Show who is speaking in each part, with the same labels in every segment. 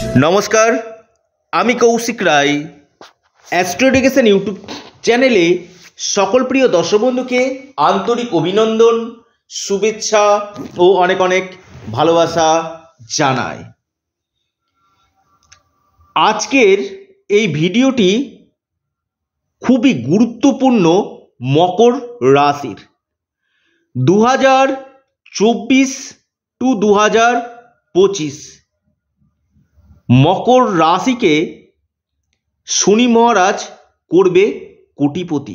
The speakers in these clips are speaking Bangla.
Speaker 1: নমস্কার, আমি Koushik Roy. Astro education YouTube চ্যানেলে সকল প্রিয় দর্শক বন্ধুকে আন্তরিক অভিনন্দন, শুভেচ্ছা ও অনেক অনেক ভালোবাসা জানাই। আজকের এই ভিডিওটি খুবই গুরুত্বপূর্ণ মকর রাশির 2024 টু 2025 মকর রাশিকে শনি মহারাজ করবে কোটিপতি।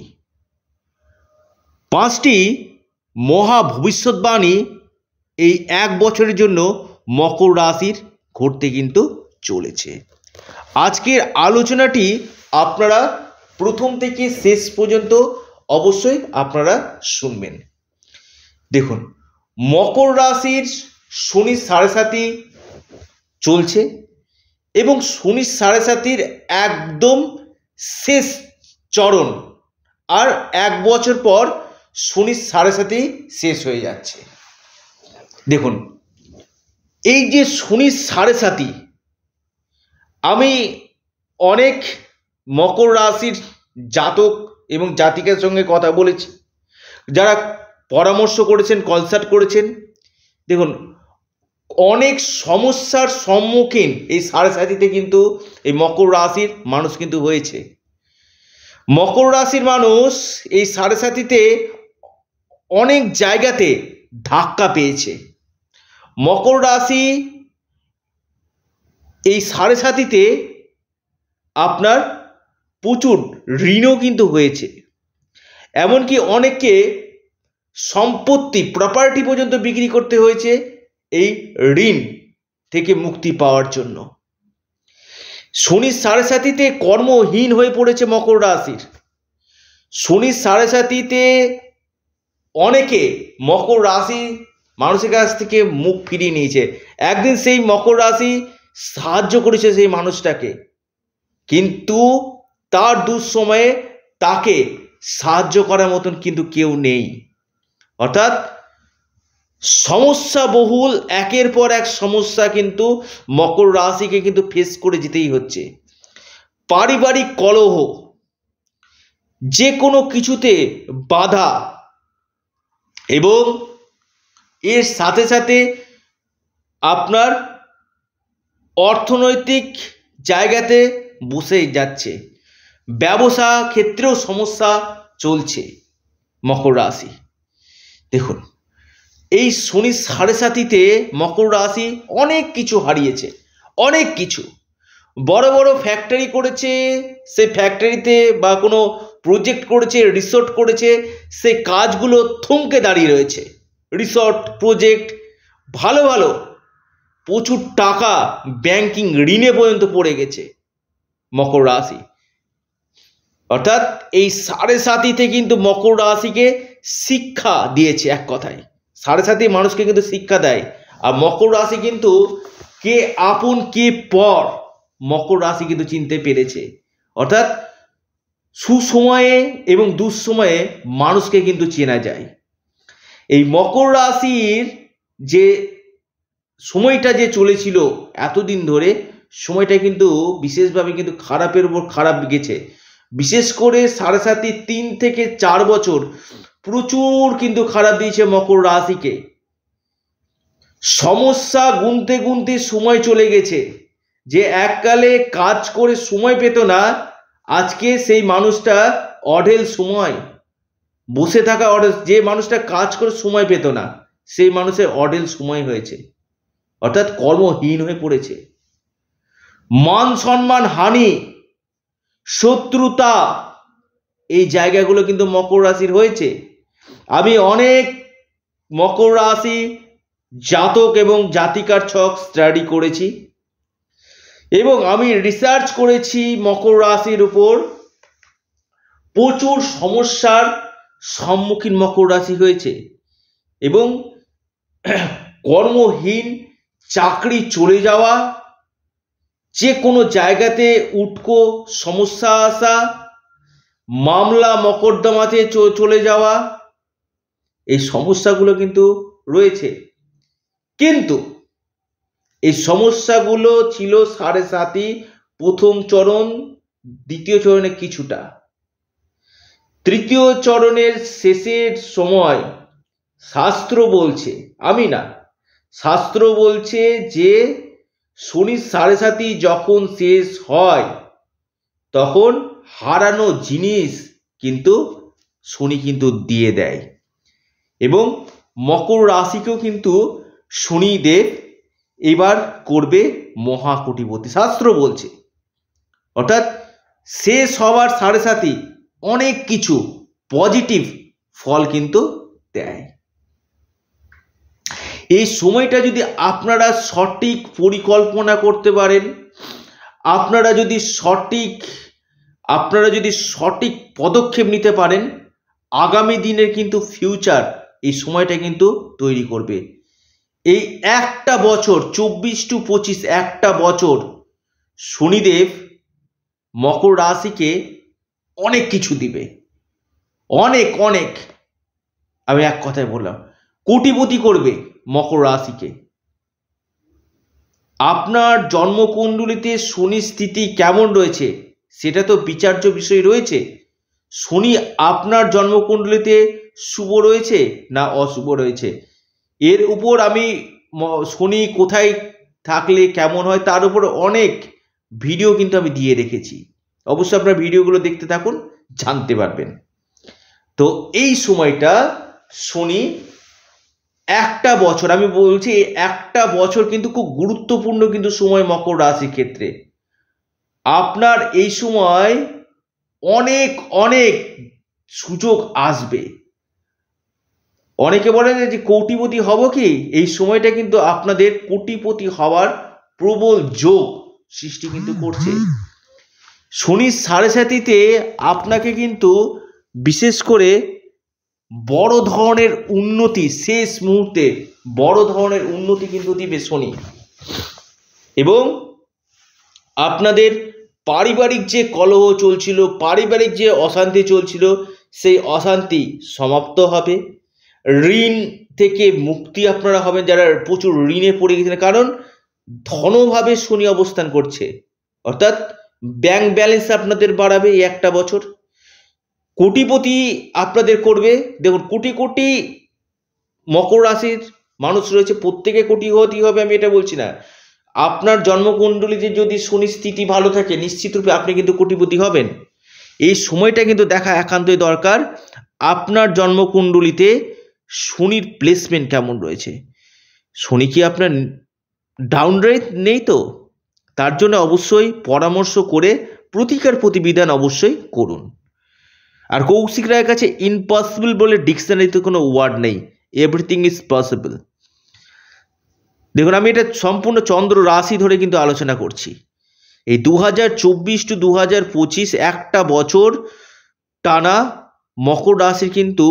Speaker 1: 5টি মহা ভবিষ্যৎবাণী এই এক বছরের জন্য মকর রাশির ঘটতে কিন্তু চলেছে। আজকের আলোচনাটি আপনারা প্রথম থেকে শেষ পর্যন্ত অবশ্যই আপনারা শুনবেন। দেখুন, মকর রাশির শনি 7.5 চলছে এবং শনি 7.5 একদম শেষ চরণ, আর এক বছর পর শনি 7.5 শেষ হয়ে যাচ্ছে। দেখুন, এই যে শনি 7.5, আমি অনেক মকর রাশির জাতক এবং জাতিকার সঙ্গে কথা বলেছি, যারা পরামর্শ করেছেন, কনসাল্ট করেছেন। দেখুন, অনেক সমস্যার সম্মুখীন এই 7.5 কিন্তু এই মকর রাশির মানুষ কিন্তু হয়েছে। মকর রাশির মানুষ এই 7.5 অনেক জায়গাতে ধাক্কা পেয়েছে। মকর রাশি এই 7.5 আপনার প্রচুর ঋণও কিন্তু হয়েছে, এমনকি অনেককে সম্পত্তি প্রপার্টি পর্যন্ত বিক্রি করতে হয়েছে এই ঋণ থেকে মুক্তি পাওয়ার জন্য। শনি 7.5 কর্মহীন হয়ে পড়েছে মকর রাশির। শনি 7.5 অনেকে মকর রাশি মানুষের কাছ থেকে মুখ ফিরিয়ে নিয়েছে। একদিন সেই মকর রাশি সাহায্য করেছে সেই মানুষটাকে, কিন্তু তার দুঃসময়ে তাকে সাহায্য করার মতন কিন্তু কেউ নেই। অর্থাৎ সমস্যা বহুল, একের পর এক সমস্যা কিন্তু মকর রাশিকে কিন্তু ফেস করে যেতেই হচ্ছে। পারিবারিক কলহ, যে কোনো কিছুতে বাধা, এবং এর সাথে সাথে আপনার অর্থনৈতিক জায়গাতে বসে যাচ্ছে। ব্যবসা ক্ষেত্রেও সমস্যা চলছে মকর রাশি। দেখুন, এই শনি 7.5 মকর রাশি অনেক কিছু হারিয়েছে। অনেক কিছু বড় বড় ফ্যাক্টরি করেছে, সে ফ্যাক্টরিতে বা কোনো প্রজেক্ট করেছে, রিসোর্ট করেছে, সে কাজগুলো থমকে দাঁড়িয়ে রয়েছে। রিসোর্ট প্রজেক্ট ভালো ভালো প্রচুর টাকা ব্যাংকিং ঋণে পর্যন্ত পড়ে গেছে মকর রাশি। অর্থাৎ এই 7.5 কিন্তু মকর রাশিকে শিক্ষা দিয়েছে। এক কথায় 7.5 মানুষকে কিন্তু শিক্ষা দেয়। আর মকর রাশি কিন্তু কে আপন কে পর মকর রাশি কিন্তু চিনতে পেরেছে। অর্থাৎ সুসময়ে এবং দুঃসময়ে মানুষকে কিন্তু চেনা যায়। এই মকর রাশির যে সময়টা যে চলেছিল এতদিন ধরে, সময়টা কিন্তু বিশেষভাবে কিন্তু খারাপের উপর খারাপ গেছে। বিশেষ করে 7.5 3 থেকে 4 বছর প্রচুর কিন্তু খারাপ দিয়েছে মকর রাশিকে। সমস্যা গুনতে গুনতে সময় চলে গেছে। যে এককালে কাজ করে সময় পেত না, আজকে সেই মানুষটা অঢেল সময় বসে থাকা, যে মানুষটা কাজ করে সময় পেত না সেই মানুষের অঢেল সময় হয়েছে। অর্থাৎ কর্মহীন হয়ে পড়েছে। মান সম্মান হানি, শত্রুতা, এই জায়গাগুলো কিন্তু মকর রাশির হয়েছে। আমি অনেক মকর রাশি জাতক এবং জাতিকার ছক স্টাডি করেছি এবং আমি রিসার্চ করেছি মকর রাশির উপর। প্রচুর সমস্যার সম্মুখীন মকর রাশি হয়েছে এবং কর্মহীন, চাকরি চলে যাওয়া, যে কোনো জায়গাতে উটকো সমস্যা আসা, মামলা মকদ্দমাতে চলে যাওয়া, এই সমস্যাগুলো কিন্তু রয়েছে। কিন্তু এই সমস্যাগুলো ছিল 7.5 প্রথম চরণ, দ্বিতীয় চরণে কিছুটা, তৃতীয় চরণের শেষের সময় শাস্ত্র বলছে, আমি না, শাস্ত্র বলছে যে শনি 7.5 যখন শেষ হয় তখন হারানো জিনিস কিন্তু শনি কিন্তু দিয়ে দেয়। এবং মকর রাশিকেও কিন্তু শনিদেব এবার করবে মহাকোটিপতি, শাস্ত্র বলছে। অর্থাৎ শেষ হওয়ার 7.5 অনেক কিছু পজিটিভ ফল কিন্তু দেয়। এই সময়টা যদি আপনারা সঠিক পরিকল্পনা করতে পারেন, আপনারা যদি সঠিক পদক্ষেপ নিতে পারেন, আগামী দিনের কিন্তু ফিউচার এই সময়টা কিন্তু তৈরি করবে। এই একটা বছর 24 to 25 একটা বছর শনিদেব মকর রাশিকে অনেক কিছু দিবে, অনেক অনেক, আমি এক কথায় বললাম কোটিপতি করবে মকর রাশিকে। আপনার জন্মকুণ্ডলিতে শনি স্থিতি কেমন রয়েছে সেটা তো বিচার্য বিষয় রয়েছে। শনি আপনার জন্মকুণ্ডলিতে শুভ রয়েছে না অশুভ রয়েছে, এর উপর আমি শনি কোথায় থাকলে কেমন হয় তার উপর অনেক ভিডিও কিন্তু আমি দিয়ে রেখেছি, অবশ্যই আপনার ভিডিওগুলো দেখতে থাকুন, জানতে পারবেন। তো এই সময়টা শনি একটা বছর, আমি বলছি একটা বছর কিন্তু খুব গুরুত্বপূর্ণ কিন্তু সময় মকর রাশির ক্ষেত্রে। আপনার এই সময় অনেক অনেক সুযোগ আসবে। অনেকে বলেন যে কোটিপতি হব কি, এই সময়টা কিন্তু আপনাদের কোটিপতি হওয়ার প্রবল যোগ সৃষ্টি কিন্তু করছে। শনি 7.5-তে আপনাকে কিন্তু বিশেষ করে বড় ধরনের উন্নতি, শেষ মুহূর্তে বড় ধরনের উন্নতি কিন্তু দিবে শনি। এবং আপনাদের পারিবারিক যে কলহ চলছিল, পারিবারিক যে অশান্তি চলছিল, সেই অশান্তি সমাপ্ত হবে। ঋণ থেকে মুক্তি আপনারা হবেন, যারা প্রচুর ঋণে পড়ে গেছেন, কারণ ধনভাবে শনি অবস্থান করছে, অর্থাৎ ব্যাংক ব্যালেন্স আপনাদের বাড়াবে এই একটা বছর। কোটিপতি আপনাদের করবে। দেখুন, কোটি কোটি মকর রাশির মানুষ রয়েছে, প্রত্যেকে কোটিপতি হবে আমি এটা বলছি না। আপনার জন্মকুণ্ডলীতে যদি শনি স্থিতি ভালো থাকে নিশ্চিত রূপে আপনি কিন্তু কোটিপতি হবেন। এই সময়টা কিন্তু দেখা একান্তই দরকার, আপনার জন্মকুণ্ডলীতে শনির প্লেসমেন্ট কেমন রয়েছে। শনি কি আপনার ডাউন রেট নেই তো? তার জন্য অবশ্যই পরামর্শ করে প্রতিকার প্রতিবিধান অবশ্যই করুন। আর কৌশিক রায়ের কাছে ইম্পসিবল বলে ডিকশনারিতে কোনো ওয়ার্ড নেই, এভরিথিং ইজ পসিবল। দেখুন, আমি এটা সম্পূর্ণ চন্দ্র রাশি ধরে কিন্তু আলোচনা করছি। এই 2024 to 2025 একটা বছর টানা মকর রাশির কিন্তু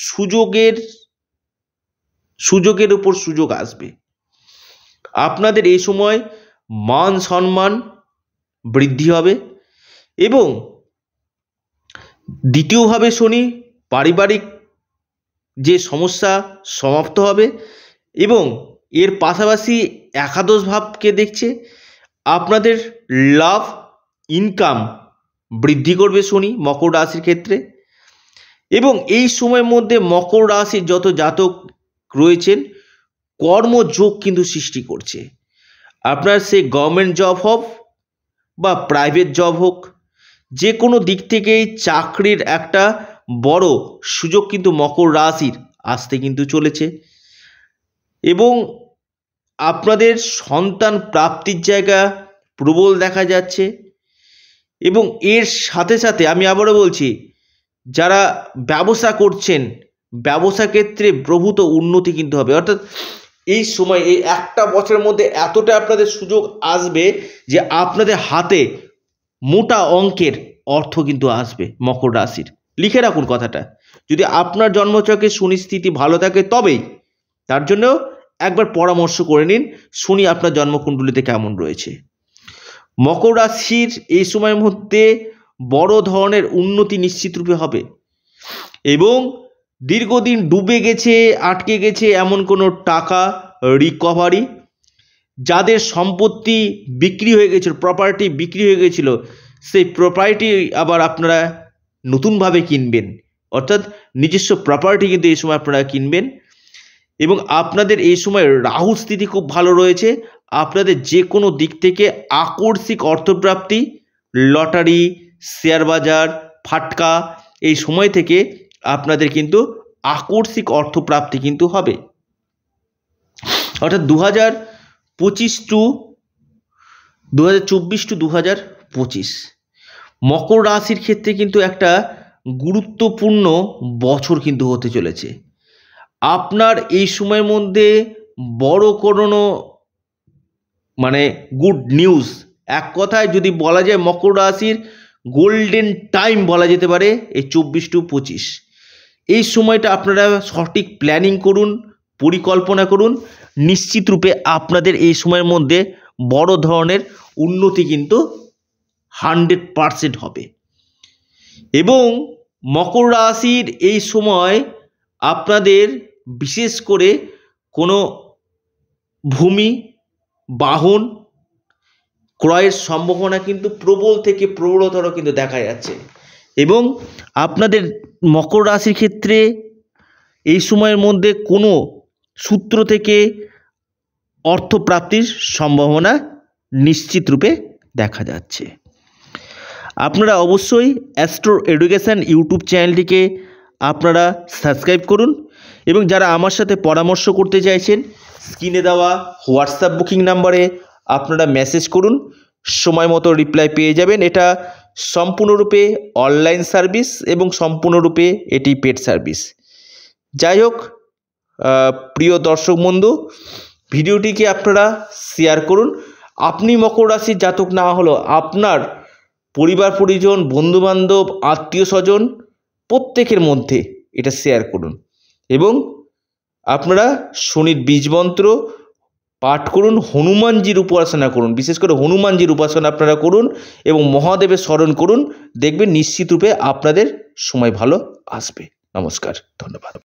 Speaker 1: সুযোগের উপর সুযোগ আসবে। আপনাদের এই সময় মান সম্মান বৃদ্ধি হবে এবং দ্বিতীয়ভাবে শনি পারিবারিক যে সমস্যা সমাপ্ত হবে এবং এর পাশাপাশি একাদশ ভাবকে দেখছে, আপনাদের লাভ ইনকাম বৃদ্ধি করবে শনি মকর রাশির ক্ষেত্রে। এবং এই সময়ের মধ্যে মকর রাশির যত জাতক রয়েছেন কর্মযোগ কিন্তু সৃষ্টি করছে। আপনার সে গভর্নমেন্ট জব হোক বা প্রাইভেট জব হোক, যে কোনো দিক থেকেই চাকরির একটা বড় সুযোগ কিন্তু মকর রাশির আসতে কিন্তু চলেছে। এবং আপনাদের সন্তান প্রাপ্তির জায়গা প্রবল দেখা যাচ্ছে। এবং এর সাথে সাথে আমি আবারও বলছি, যারা ব্যবসা করছেন ব্যবসা ক্ষেত্রে প্রভূত উন্নতি কিন্তু হবে। অর্থাৎ এই সময় এই একটা বছরের মধ্যে এতটা আপনাদের সুযোগ আসবে যে আপনাদের হাতে মোটা অঙ্কের অর্থ কিন্তু আসবে মকর রাশির। লিখে রাখুন কথাটা, যদি আপনার জন্মচক্রে শনি স্থিতি ভালো থাকে তবেই। তার জন্য একবার পরামর্শ করে নিন শনি আপনার জন্মকুণ্ডলিতে কেমন রয়েছে। মকর রাশির এই সময়ের মধ্যে বড় ধরনের উন্নতি নিশ্চিত রূপে হবে এবং দীর্ঘদিন ডুবে গেছে, আটকে গেছে এমন কোনো টাকা রিকভারি, যাদের সম্পত্তি বিক্রি হয়ে গেছিল, প্রপার্টি বিক্রি হয়ে গেছিল, সেই প্রপার্টি আবার আপনারা নতুনভাবে কিনবেন, অর্থাৎ নিজস্ব প্রপার্টি কিন্তু এই সময় আপনারা কিনবেন। এবং আপনাদের এই সময় রাহু স্থিতি খুব ভালো রয়েছে। আপনাদের যে কোনো দিক থেকে আকস্মিক অর্থপ্রাপ্তি, লটারি, শেয়ার বাজার, ফাটকা, এই সময় থেকে আপনাদের কিন্তু আকস্মিক অর্থপ্রাপ্তি কিন্তু হবে। অর্থাৎ 2024 টু 2025 মকর রাশির ক্ষেত্রে কিন্তু একটা গুরুত্বপূর্ণ বছর কিন্তু হতে চলেছে। আপনার এই সময়ের মধ্যে বড় কোনো গুড নিউজ, এক কথায় যদি বলা যায় মকর রাশির গোল্ডেন টাইম বলা যেতে পারে এই 24 টু 25। এই সময়টা আপনারা সঠিক প্ল্যানিং করুন, পরিকল্পনা করুন, নিশ্চিত রূপে আপনাদের এই সময়ের মধ্যে বড় ধরনের উন্নতি কিন্তু 100% হবে। এবং মকর রাশির এই সময় আপনাদের বিশেষ করে কোনো ভূমি, বাহন ক্রয়ের সম্ভাবনা কিন্তু প্রবল থেকে প্রবলতর কিন্তু দেখা যাচ্ছে। এবং আপনাদের মকর রাশির ক্ষেত্রে এই সময়ের মধ্যে কোনো সূত্র থেকে অর্থপ্রাপ্তির সম্ভাবনা নিশ্চিত রূপে দেখা যাচ্ছে। আপনারা অবশ্যই অ্যাস্ট্রো এডুকেশন ইউটিউব চ্যানেলটিকে আপনারা সাবস্ক্রাইব করুন এবং যারা আমার সাথে পরামর্শ করতে চাইছেন স্ক্রিনে দেওয়া হোয়াটসঅ্যাপ বুকিং নাম্বারে আপনারা মেসেজ করুন, সময় মতো রিপ্লাই পেয়ে যাবেন। এটা সম্পূর্ণরূপে অনলাইন সার্ভিস এবং সম্পূর্ণরূপে এটি পেড সার্ভিস। যাই হোক, প্রিয় দর্শক বন্ধু, ভিডিওটিকে আপনারা শেয়ার করুন। আপনি মকর রাশির জাতক না হলেও আপনার পরিবার পরিজন, বন্ধুবান্ধব, আত্মীয় স্বজন প্রত্যেকের মধ্যে এটা শেয়ার করুন এবং আপনারা শনির বীজমন্ত্র পাঠ করুন, হনুমানজির উপাসনা করুন, বিশেষ করে হনুমানজির উপাসনা আপনারা করুন এবং মহাদেবের স্মরণ করুন। দেখবেন নিশ্চিত রূপে আপনাদের সময় ভালো আসবে। নমস্কার, ধন্যবাদ।